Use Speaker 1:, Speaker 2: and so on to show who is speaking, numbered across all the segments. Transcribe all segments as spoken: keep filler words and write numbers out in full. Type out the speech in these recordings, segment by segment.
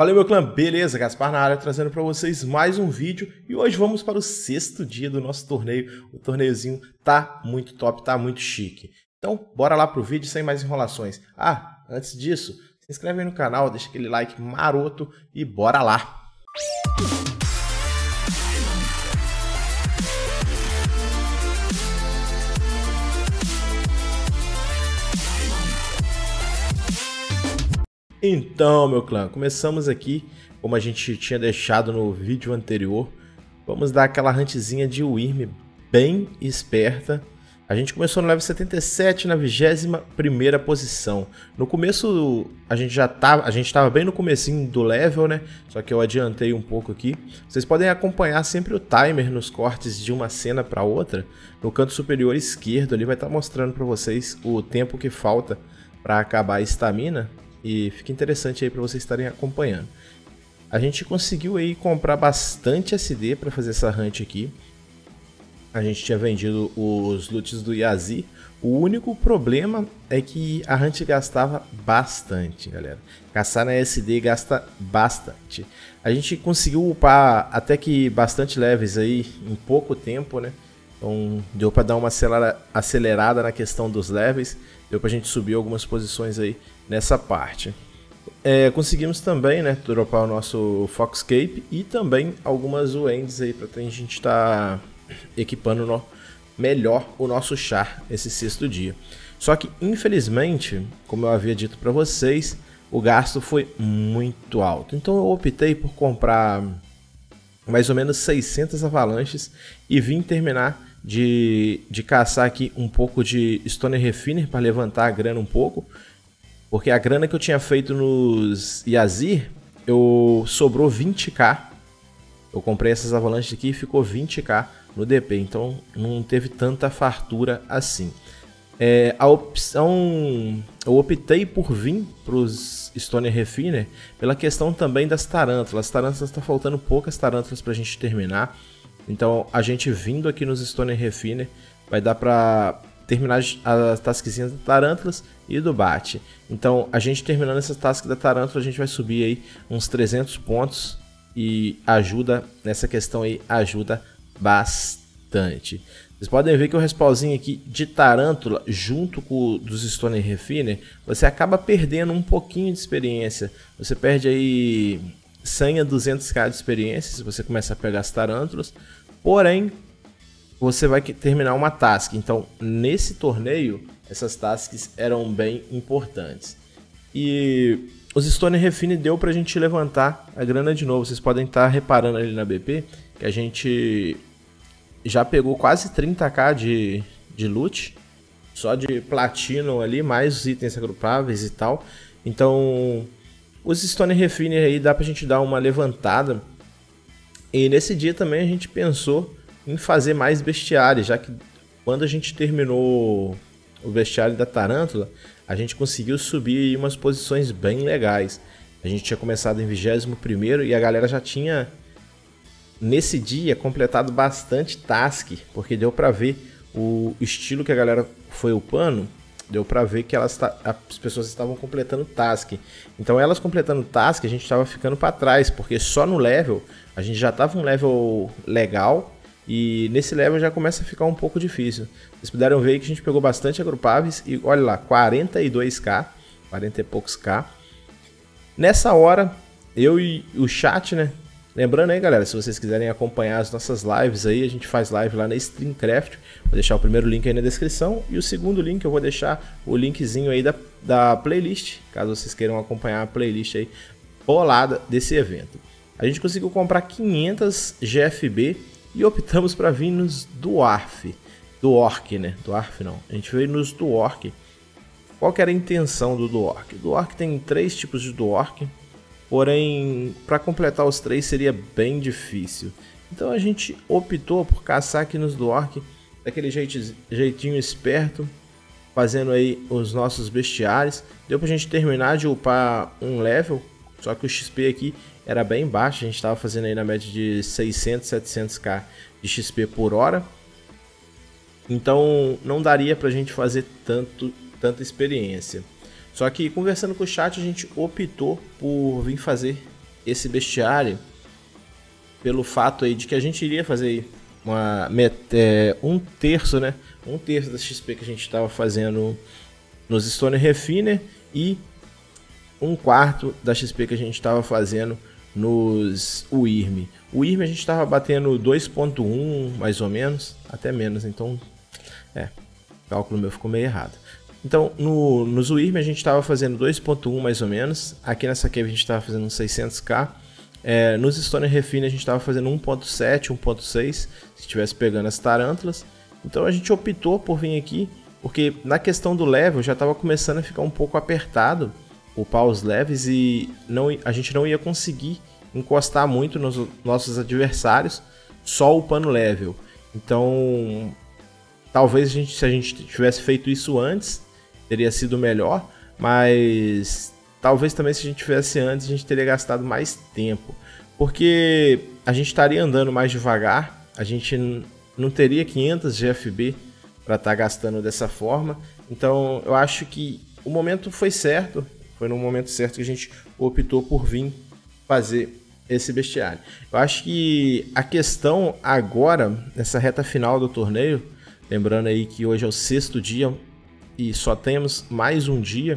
Speaker 1: Valeu, meu clã, beleza? Gaspar na área trazendo para vocês mais um vídeo e hoje vamos para o sexto dia do nosso torneio. O torneiozinho tá muito top, tá muito chique. Então, bora lá pro vídeo sem mais enrolações. Ah, antes disso, se inscreve aí no canal, deixa aquele like maroto e bora lá! Então, meu clã, começamos aqui, como a gente tinha deixado no vídeo anterior. Vamos dar aquela huntzinha de Wyrm bem esperta. A gente começou no level setenta e sete, na vigésima primeira posição. No começo, a gente já tava, a gente estava bem no comecinho do level, né? Só que eu adiantei um pouco aqui. Vocês podem acompanhar sempre o timer nos cortes de uma cena para outra. No canto superior esquerdo ali vai estar mostrando para vocês o tempo que falta para acabar a estamina. E fica interessante aí para vocês estarem acompanhando. A gente conseguiu aí comprar bastante S D para fazer essa hunt aqui. A gente tinha vendido os loots do Yazir. O único problema é que a hunt gastava bastante, galera. Caçar na S D gasta bastante. A gente conseguiu upar até que bastante levels aí em pouco tempo, né? Então deu para dar uma acelerada na questão dos levels. Deu para a gente subir algumas posições aí nessa parte. É, conseguimos também, né, dropar o nosso Foxcape e também algumas Wends aí para a gente estar tá equipando no, melhor o nosso char esse sexto dia. Só que infelizmente, como eu havia dito para vocês, o gasto foi muito alto. Então eu optei por comprar mais ou menos seiscentas avalanches e vim terminar de, de caçar aqui um pouco de Stone Refiner para levantar a grana um pouco. Porque a grana que eu tinha feito nos Yazir, eu sobrou vinte k. Eu comprei essas avalanches aqui e ficou vinte k no D P. Então não teve tanta fartura assim. É, a opção... Eu optei por vir para os Stone Refiner pela questão também das tarântulas. As tarântulas estão faltando poucas tarântulas para a gente terminar. Então a gente vindo aqui nos Stone Refiner vai dar para terminar as tasquezinhas da tarântulas e do bate. Então a gente terminando essa task da tarântula, a gente vai subir aí uns trezentos pontos e ajuda nessa questão aí, ajuda bastante. Vocês podem ver que o respawnzinho aqui de tarântula junto com o dos Stone Refiner, você acaba perdendo um pouquinho de experiência. Você perde aí cem a duzentos k de experiência se você começar a pegar as tarântulas. Porém, você vai terminar uma task. Então, nesse torneio, essas tasks eram bem importantes. E os Stone Refiner deu pra gente levantar a grana de novo. Vocês podem estar reparando ali na B P que a gente já pegou quase trinta k de, de loot. Só de platino ali, mais os itens agrupáveis e tal. Então, os Stone Refiner aí dá pra gente dar uma levantada. E nesse dia também a gente pensou em fazer mais bestiários, já que quando a gente terminou o bestiário da tarântula, a gente conseguiu subir em umas posições bem legais. A gente tinha começado em vigésimo primeiro e a galera já tinha, nesse dia, completado bastante task, porque deu pra ver o estilo que a galera foi upando, deu pra ver que elas, as pessoas estavam completando task. Então elas completando task, a gente estava ficando para trás, porque só no level, a gente já estava um level legal, e nesse level já começa a ficar um pouco difícil. Vocês puderam ver que a gente pegou bastante agrupáveis e olha lá, quarenta e dois k, quarenta e poucos k. Nessa hora, eu e o chat, né? Lembrando aí, galera, se vocês quiserem acompanhar as nossas lives aí, a gente faz live lá na Streamcraft. Vou deixar o primeiro link aí na descrição e o segundo link eu vou deixar o linkzinho aí da, da playlist, caso vocês queiram acompanhar a playlist aí bolada desse evento. A gente conseguiu comprar quinhentas G F B e optamos para vir nos Dwarf, Dwarf, né? Dwarf não, a gente veio nos Dwarf. Qual que era a intenção do Dwarf? O Dwarf tem três tipos de Dwarf. Porém, para completar os três seria bem difícil. Então a gente optou por caçar aqui nos Dwarf daquele jeitinho, jeitinho esperto, fazendo aí os nossos bestiários. Deu pra gente terminar de upar um level, só que o X P aqui era bem baixo. A gente estava fazendo aí na média de seiscentos, setecentos k de X P por hora. Então não daria pra gente fazer tanto, tanta experiência. Só que conversando com o chat, a gente optou por vir fazer esse bestiário pelo fato aí de que a gente iria fazer uma, é, um terço, né? Um terço da X P que a gente estava fazendo nos Stone Refiner e um quarto da X P que a gente estava fazendo nos U I R M. O I R M a gente estava batendo dois ponto um, mais ou menos, até menos, então é, o cálculo meu ficou meio errado. Então, no, nos U I R M a gente estava fazendo dois ponto um mais ou menos, aqui nessa cave a gente estava fazendo uns seiscentos k, é, nos Stone Refine a gente estava fazendo um ponto sete, um ponto seis, se estivesse pegando as tarântulas. Então a gente optou por vir aqui, porque na questão do level já estava começando a ficar um pouco apertado upar os levels e não, a gente não ia conseguir encostar muito nos nossos adversários só upando level. Então, talvez a gente, se a gente tivesse feito isso antes, teria sido melhor, mas talvez também se a gente tivesse antes, a gente teria gastado mais tempo, porque a gente estaria andando mais devagar, a gente não teria quinhentos G F B para estar gastando dessa forma. Então, eu acho que o momento foi certo. Foi no momento certo que a gente optou por vir fazer esse bestiário. Eu acho que a questão agora, nessa reta final do torneio, lembrando aí que hoje é o sexto dia e só temos mais um dia,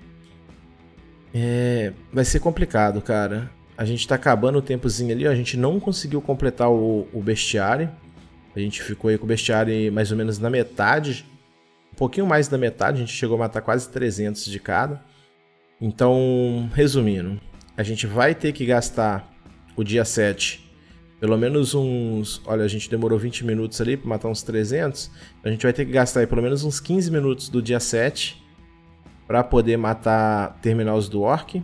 Speaker 1: é, vai ser complicado, cara. A gente tá acabando o tempozinho ali, ó, a gente não conseguiu completar o, o bestiário. A gente ficou aí com o bestiário mais ou menos na metade, um pouquinho mais da metade, a gente chegou a matar quase trezentos de cada. Então, resumindo, a gente vai ter que gastar o dia sete, pelo menos uns... Olha, a gente demorou vinte minutos ali para matar uns trezentos. A gente vai ter que gastar aí pelo menos uns quinze minutos do dia sete para poder matar, terminar os do Orc.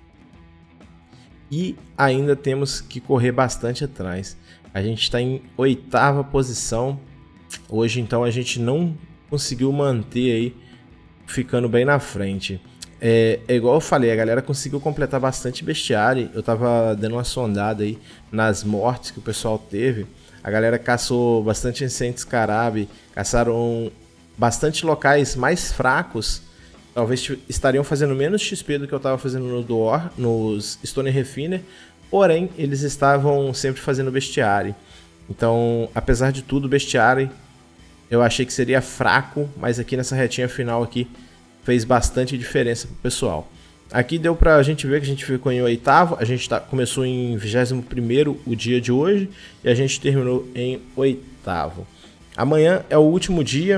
Speaker 1: E ainda temos que correr bastante atrás. A gente está em oitava posição. Hoje, então, a gente não conseguiu manter aí, ficando bem na frente. É, é igual eu falei, a galera conseguiu completar bastante bestiário. Eu tava dando uma sondada aí nas mortes que o pessoal teve. A galera caçou bastante Ancient Scarab, caçaram bastante locais mais fracos. Talvez estariam fazendo menos X P do que eu tava fazendo no Door, nos Stone Refiner. Porém, eles estavam sempre fazendo bestiário. Então, apesar de tudo, o bestiário eu achei que seria fraco, mas aqui nessa retinha final aqui fez bastante diferença pro pessoal. Aqui deu pra gente ver que a gente ficou em oitavo, a gente tá, começou em vigésimo primeiro o dia de hoje e a gente terminou em oitavo. Amanhã é o último dia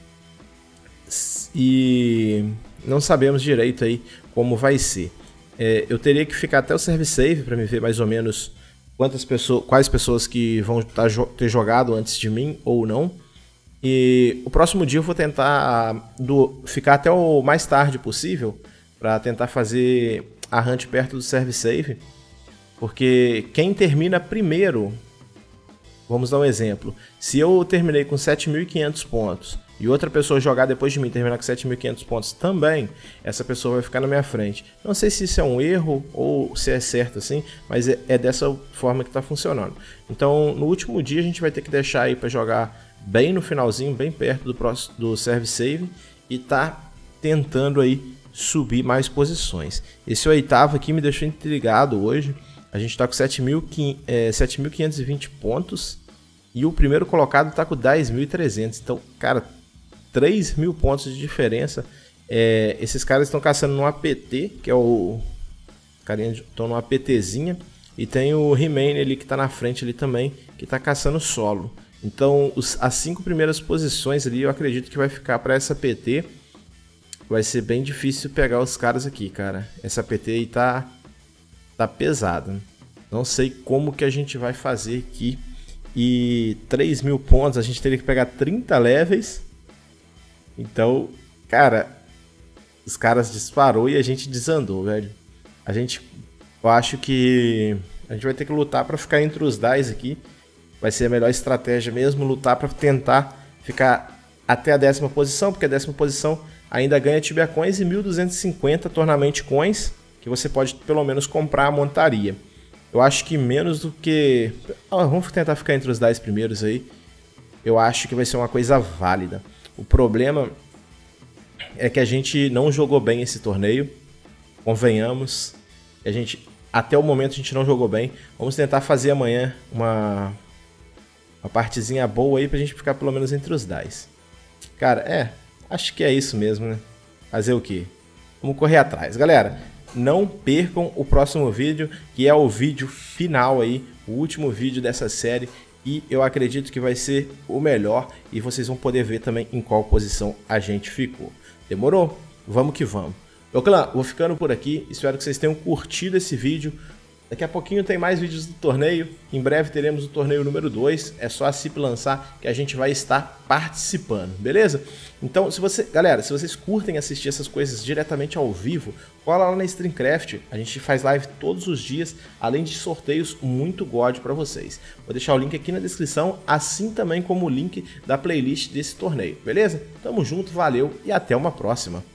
Speaker 1: e não sabemos direito aí como vai ser. É, eu teria que ficar até o service save para me ver mais ou menos quantas pessoas, quais pessoas que vão tá, ter jogado antes de mim ou não. E o próximo dia eu vou tentar do, ficar até o mais tarde possível para tentar fazer a hunt perto do service save, porque quem termina primeiro, vamos dar um exemplo, se eu terminei com sete mil e quinhentos pontos e outra pessoa jogar depois de mim terminar com sete mil e quinhentos pontos também, essa pessoa vai ficar na minha frente. Não sei se isso é um erro ou se é certo assim, mas é, é dessa forma que está funcionando. Então no último dia a gente vai ter que deixar aí para jogar bem no finalzinho, bem perto do, próximo, do service save e tá tentando aí subir mais posições. Esse oitavo aqui me deixou intrigado hoje. A gente tá com sete mil quinhentos e vinte pontos e o primeiro colocado tá com dez mil e trezentos. Então, cara, três mil pontos de diferença. É, esses caras estão caçando no A P T, que é o... carinha estão no APTzinha, e tem o He-Man ali que tá na frente ali também, que tá caçando solo. Então, os, as cinco primeiras posições ali, eu acredito que vai ficar para essa P T. Vai ser bem difícil pegar os caras aqui, cara. Essa P T aí tá, tá pesada. Não sei como que a gente vai fazer aqui. E três mil pontos, a gente teria que pegar trinta levels. Então, cara, os caras disparou e a gente desandou, velho. A gente, eu acho que a gente vai ter que lutar para ficar entre os dez aqui. Vai ser a melhor estratégia mesmo, lutar para tentar ficar até a décima posição, porque a décima posição ainda ganha Tibia Coins e mil duzentos e cinquenta Tournament Coins, que você pode pelo menos comprar a montaria. Eu acho que menos do que... Ah, vamos tentar ficar entre os dez primeiros aí. Eu acho que vai ser uma coisa válida. O problema é que a gente não jogou bem esse torneio, convenhamos. A gente até o momento a gente não jogou bem. Vamos tentar fazer amanhã uma, uma partezinha boa aí pra gente ficar pelo menos entre os dez. Cara, é, acho que é isso mesmo, né? Fazer o quê? Vamos correr atrás. Galera, não percam o próximo vídeo, que é o vídeo final aí, o último vídeo dessa série. E eu acredito que vai ser o melhor e vocês vão poder ver também em qual posição a gente ficou. Demorou? Vamos que vamos. Meu clã, vou ficando por aqui. Espero que vocês tenham curtido esse vídeo. Daqui a pouquinho tem mais vídeos do torneio. Em breve teremos o torneio número dois. É só a C I P lançar que a gente vai estar participando, beleza? Então, se você, galera, se vocês curtem assistir essas coisas diretamente ao vivo, cola lá na Streamcraft. A gente faz live todos os dias, além de sorteios muito God para vocês. Vou deixar o link aqui na descrição, assim também como o link da playlist desse torneio, beleza? Tamo junto, valeu e até uma próxima.